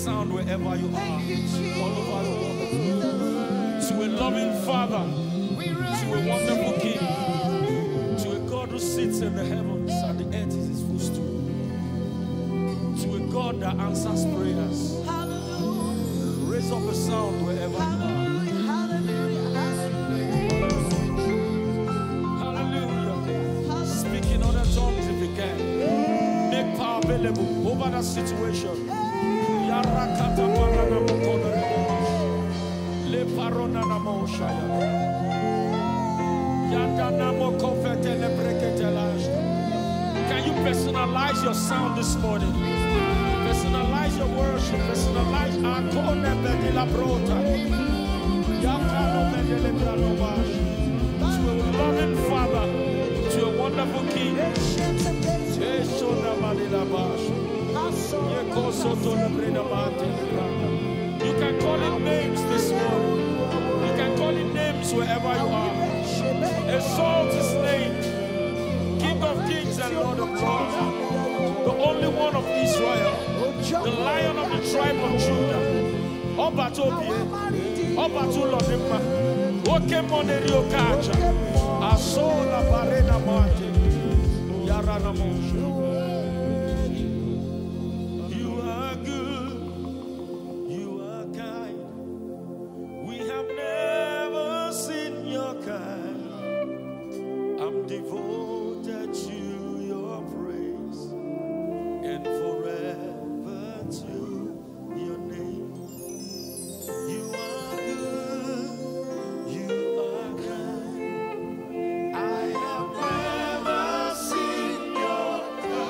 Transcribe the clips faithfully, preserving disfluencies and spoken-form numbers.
sound wherever you are, all over the world. To a loving Father, to a wonderful King, to a God who sits in the heavens and the earth is his footstool, to a God that answers prayers. Raise up a sound wherever you are. Hallelujah. Speak in other tongues if you can. Make power available over that situation. Can you personalize your sound this morning? Personalize your worship. Personalize our corner bedila brota. To a loving Father, to a wonderful King. You can call it names this morning. You can call it names wherever you are. Exalt his name, King of kings and Lord of lords, the only one of Israel, the Lion of the tribe of Judah. Obatobie, Obatulodimma, Okemonerio Kacha, Asola Barena Mate, Yarana Moshe. You are good, you are kind. We have never seen your kind. I'm devoted to your praise and forever to your name. You are good, you are kind. I have never seen your kind.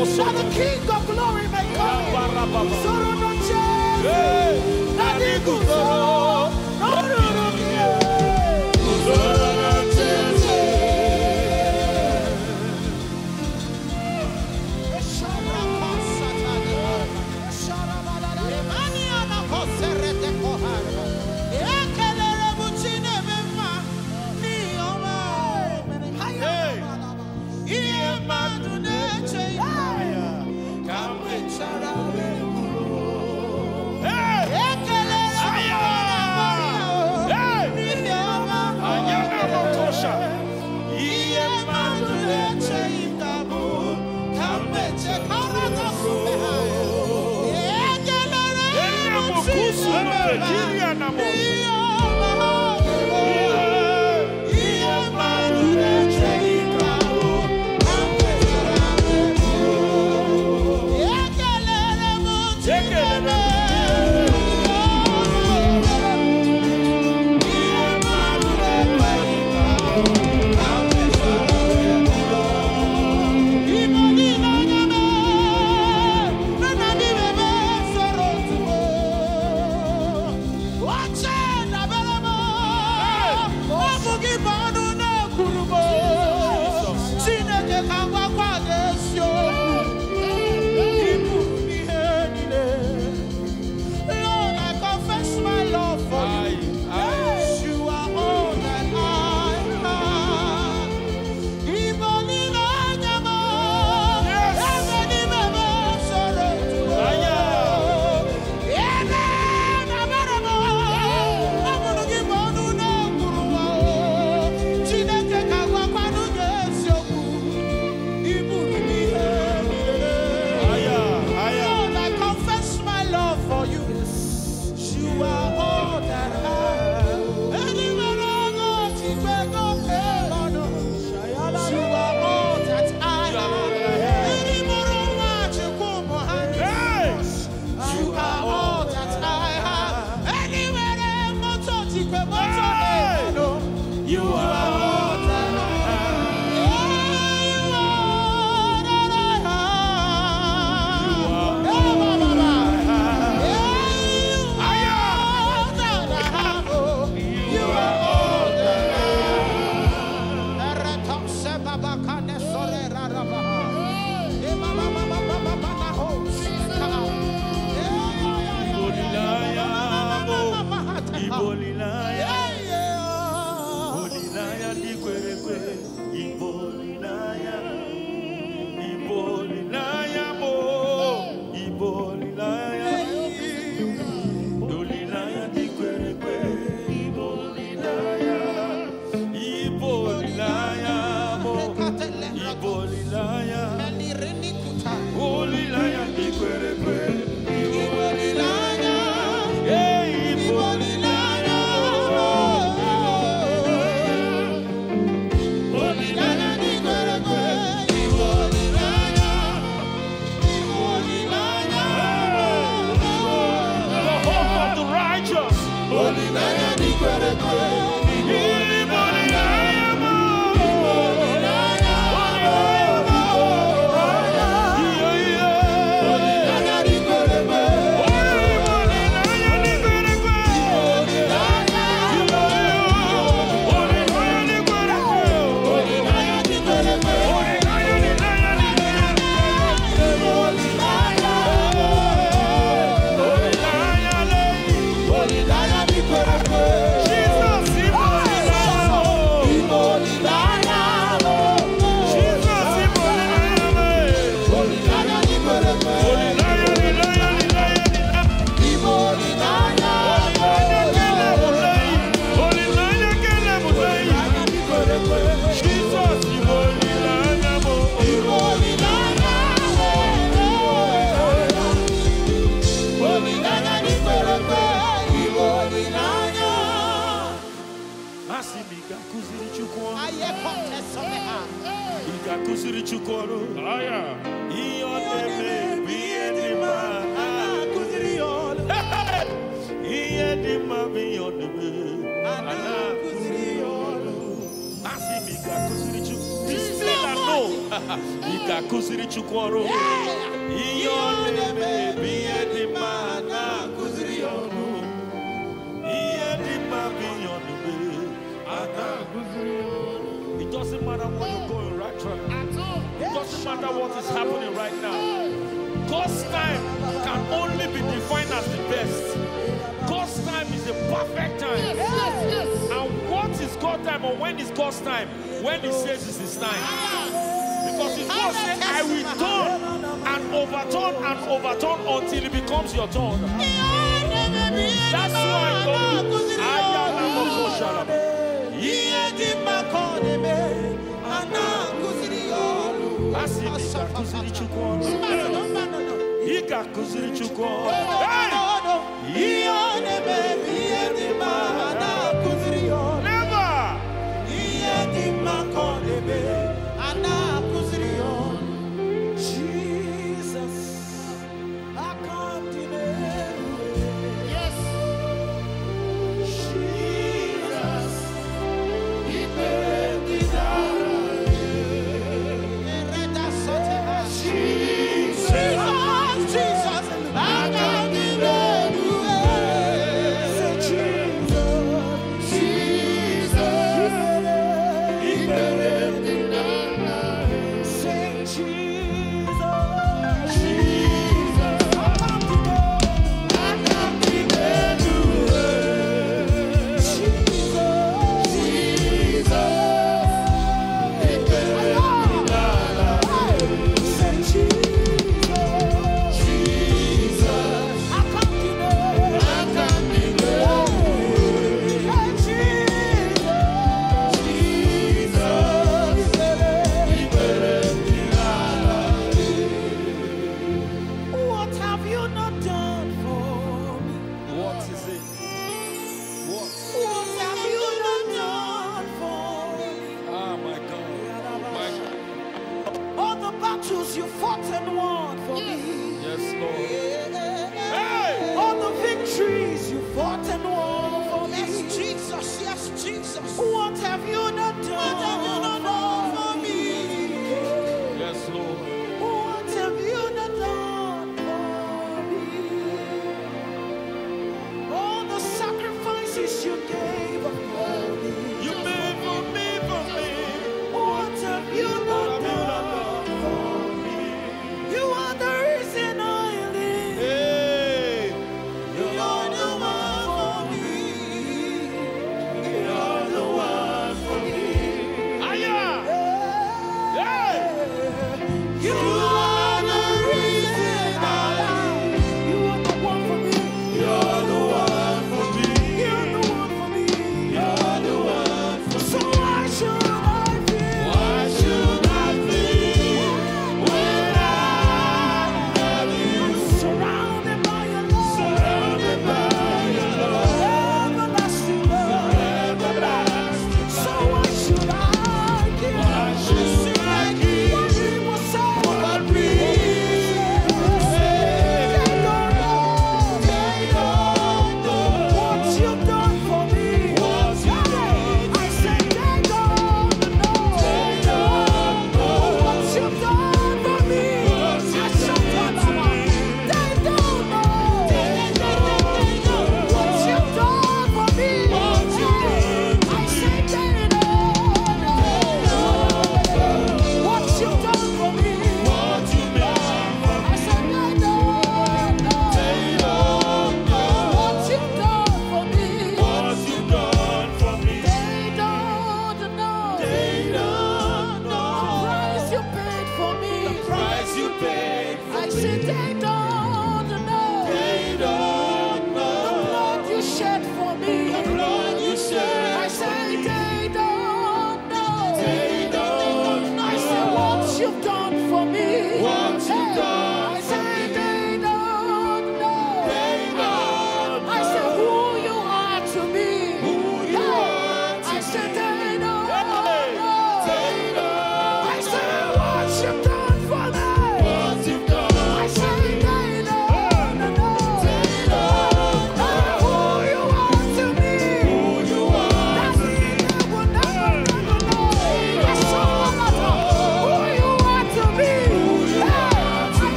that the King of glory may come in. Sorrow no change. Nadi guzoro. No rurukie. Guzoro no change. Eshabra pasata de. Eshabra la la. Emania na kosere de kohara. Ekelere buchine mema. Ni oma. Hey. Iye madu neche. Kamwe chara bemuro. Hey. Ekelere. Hey. Ni oma. Anyana motosha. Iye madu neche itabu. Kamwe chekara tasubeha. Ekelere. Enya mokusu no Nigeria na mo. Ika kusiri chukworo. Iyone me biye di mana kusiri yono. Iye di ma biyone me ana kusiri yono. It doesn't matter what you're going right now. It doesn't matter what is happening right now. God's time can only be defined as the best. God's time is the perfect time. Yes, yes, yes. And what is God's time, or when is God's time? When He says it's His time. Because His word says, I will turn and overturn and overturn until it becomes your turn. That's why God Jesus, I can't deny. Yes. Jesus, He made it Jesus, Jesus, I can't deny. Say Jesus, Jesus, He made it. Say Jesus, Jesus, I can't deny. I can't deny. Jesus, Jesus, He made it. Say Jesus, Jesus, I can't deny. I can't deny. Say Jesus, what have you not done for me? What is it? What? What have you not done for me? Ah, my God. My God. All the battles you fought and won for me. Yes, Lord. Hey! All the victories you fought and won for me. Yes, Jesus. Yes, Jesus. What have you not done? What have you not done for me? Yes, Lord. What have you not done for me? All the sacrifices you gave up for me. You made for me, for me. What have you not done for me? You are the reason I live. Hey! You're the one for me. You're the one for me.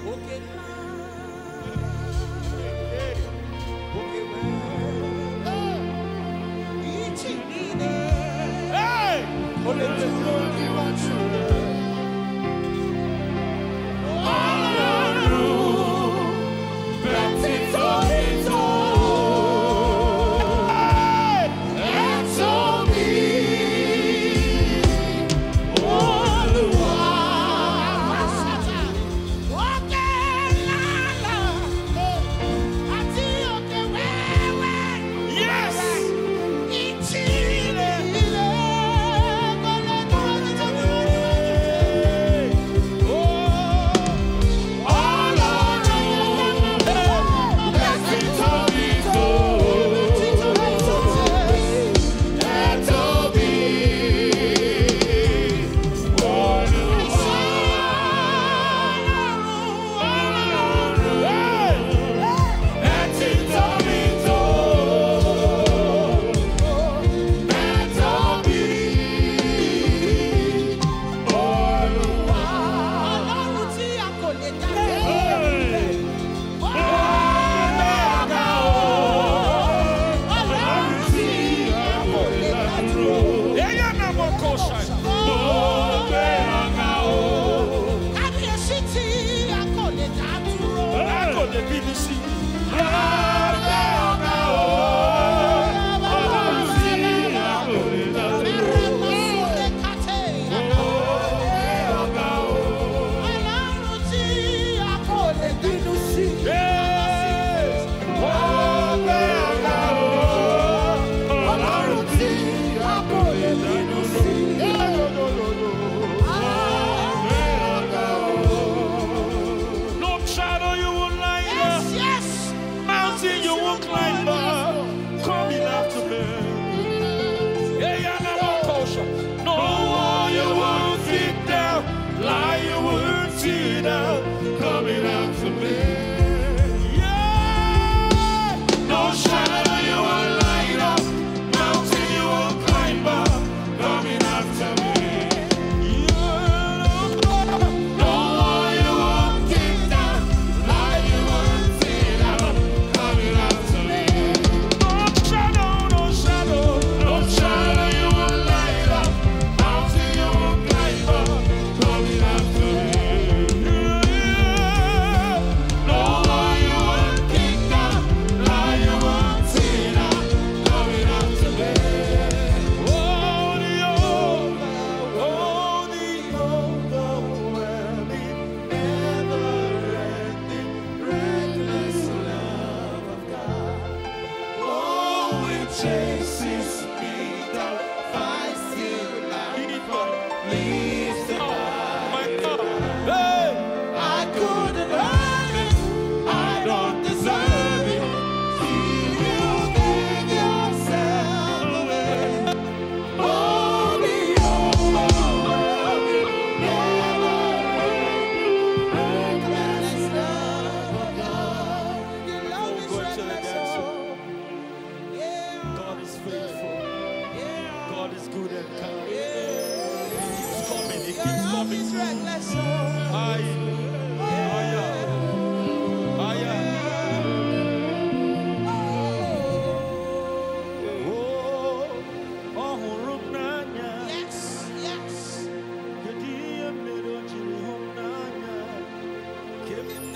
Give